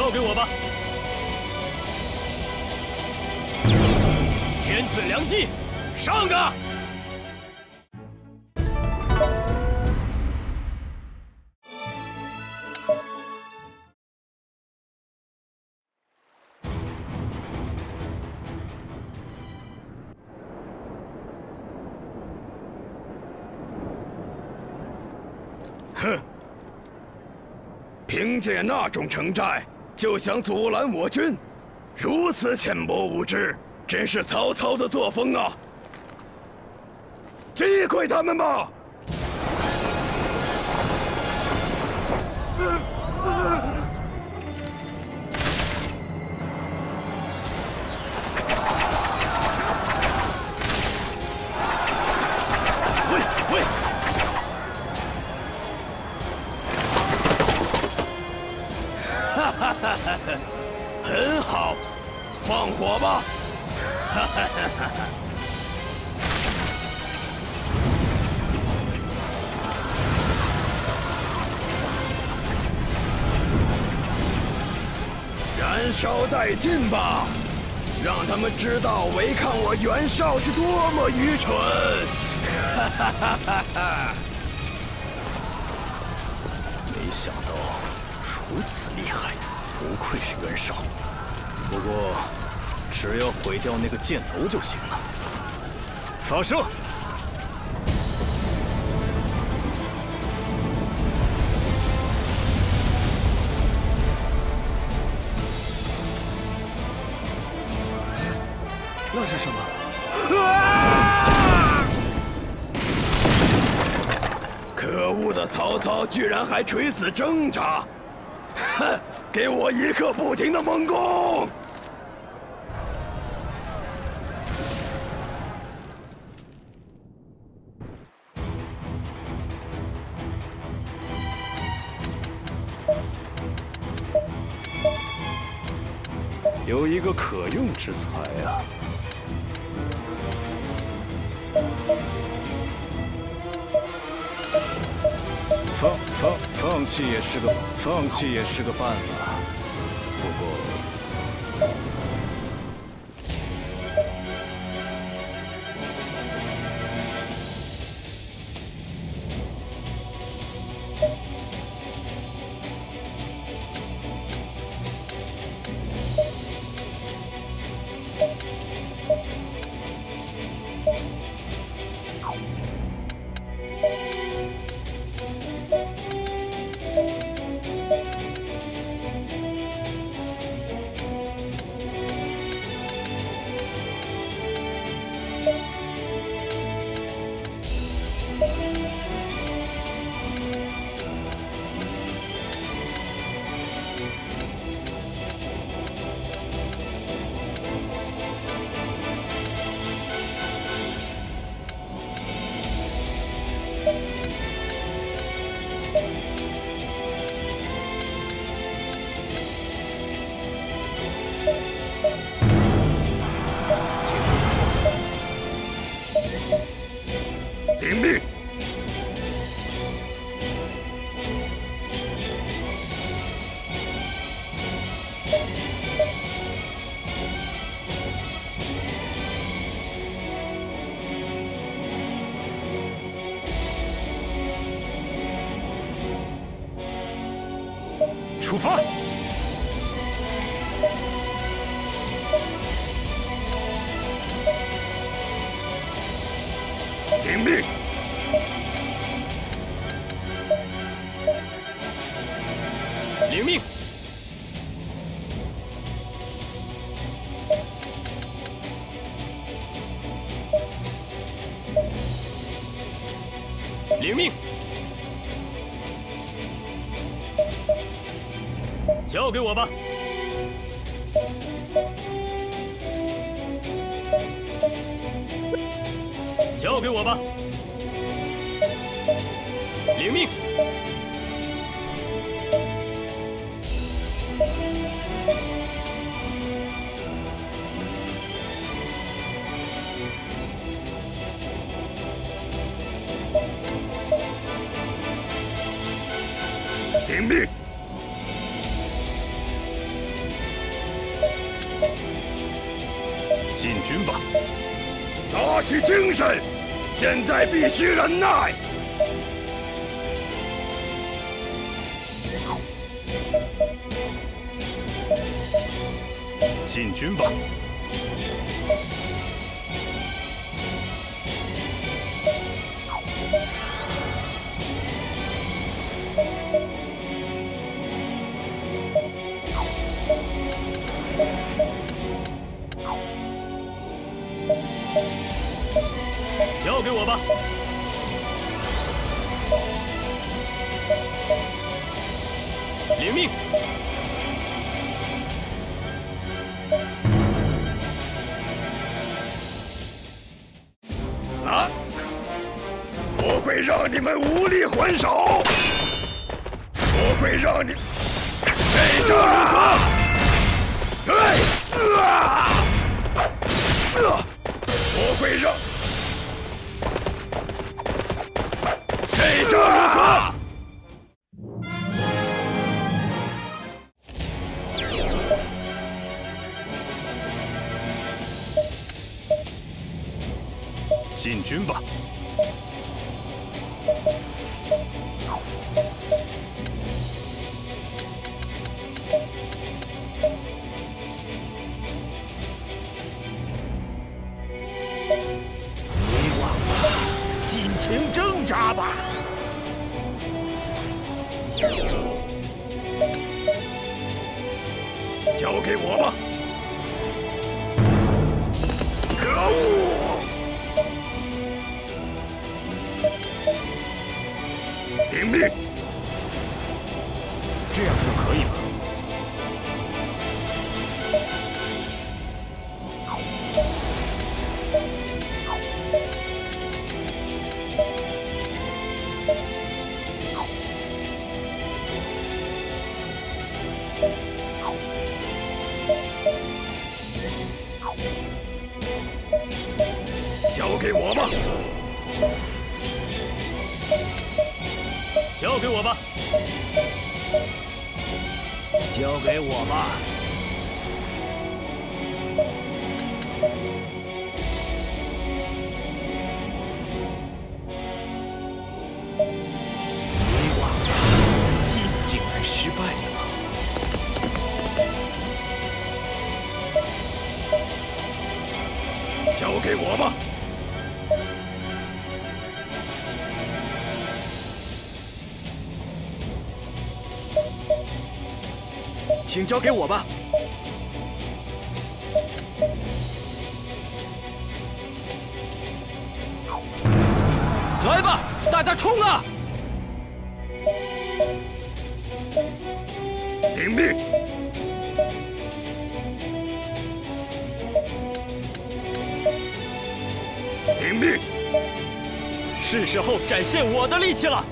交给我吧。天赐良机，上啊！ 哼！凭借那种城寨就想阻拦我军，如此浅薄无知，真是曹操的作风啊！击溃他们吧！喂！ 哈哈哈哈！很好，放火吧！哈哈哈哈！燃烧殆尽吧，让他们知道违抗我袁绍是多么愚蠢！哈哈哈哈哈！ 没想到。 如此厉害，不愧是袁绍。不过，只要毁掉那个箭楼就行了。发射！ 那是什么？ 啊！可恶的曹操居然还垂死挣扎！ 哼！给我一刻不停的猛攻！ 有一个可用之才啊！放弃也是个办法，不过。 领命！ 出发！ 领命！ 领命！领命！交给我吧。交给我吧。领命。 领命。 军吧！打起精神，现在必须忍耐。 进军吧！交给我吧！领命！ 啊！我会让你们无力还手！我会让你这招如何？我会让这招如何？ 进军吧！ 别忘了，尽情挣扎吧！ 交给我吧！可恶！领命！ 这样就可以了。 交给我吧！ 交给我吧！ 交给我吧！别忘了，竟然失败了。 交给我吧！ 请交给我吧。来吧，大家冲啊！ 领命！领命！ 是时候展现我的力气了。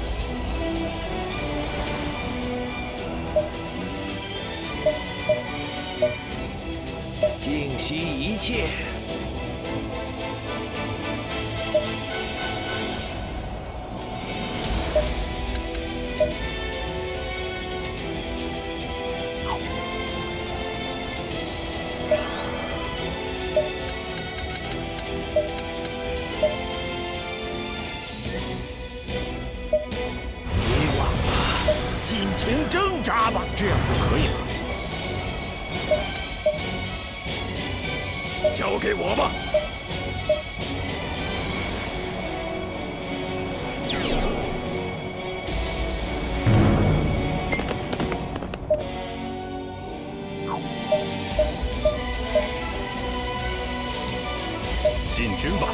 尽息一切。别忘了，尽情挣扎吧！ 这样就可以了。 交给我吧！ 进军吧！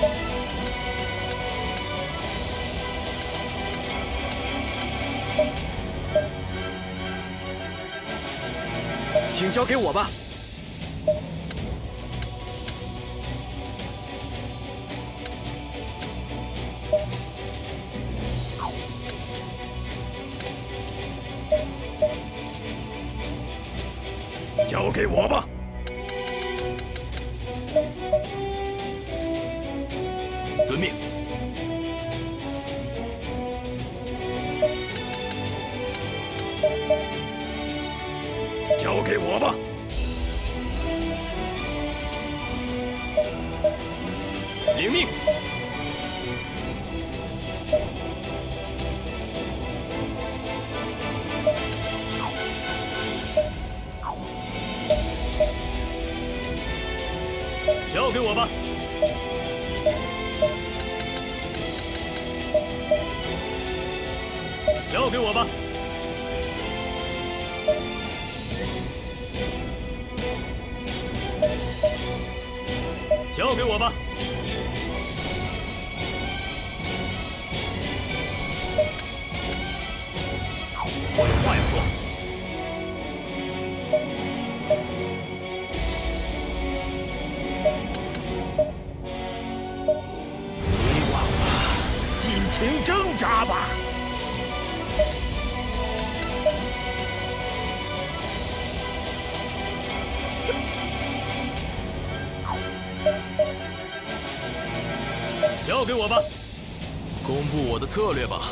请交给我吧。 交给我吧！ 遵命。 交给我吧！ 命！交给我吧！交给我吧！交给我吧！我有话要说。 遗忘吧，尽情挣扎吧！ 交给我吧！ 公布我的策略吧。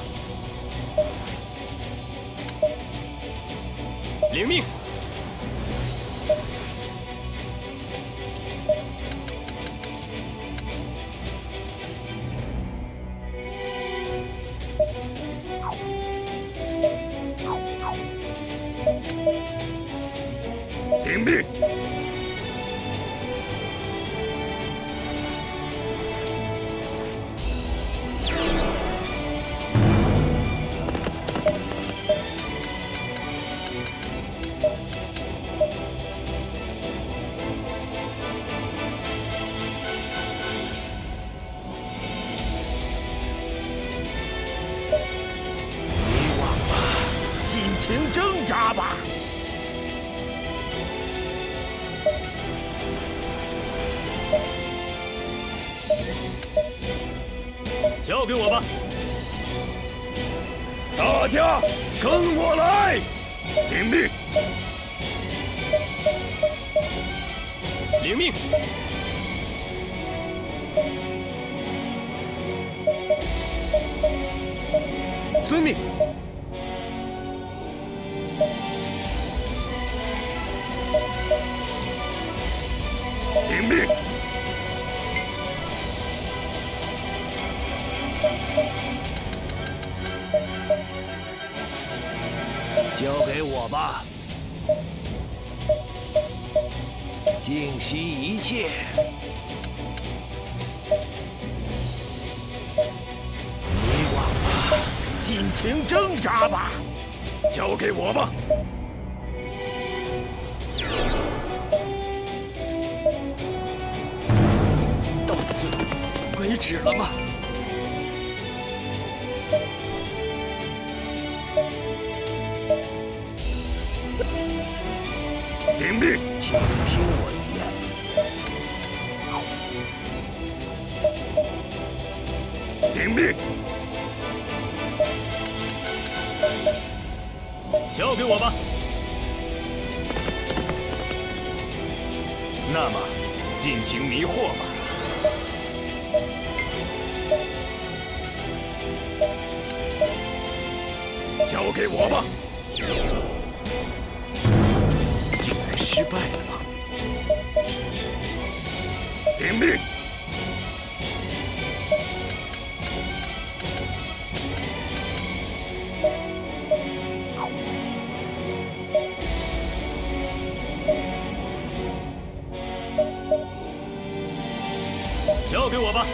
领命！ 领命！ 遗忘吧，尽情挣扎吧！ 交给我吧！ 大家跟我来！领命！ 领命！ 遵命。 领命！ 交给我吧，尽息一切。遗忘吧，尽情挣扎吧！ 交给我吧！ 到此为止了吗？ 领命！ 请听我一言。 领命！ 交给我吧！ 那么，尽情迷惑吧！ 交给我吧！ 竟然失败了吗？ 领命！ 交给我吧！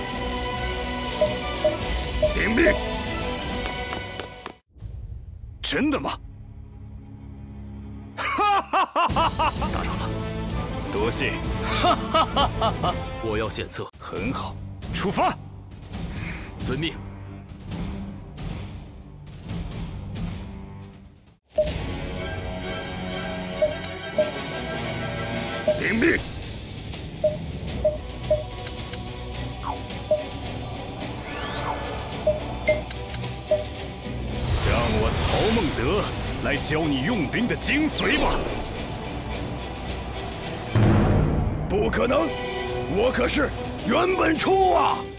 领命！ 真的吗？打扰了，多谢。 我要献策。 很好，出发。 遵命。 领命！ 让我曹孟德来教你用兵的精髓吧！ 不可能，我可是袁本初啊！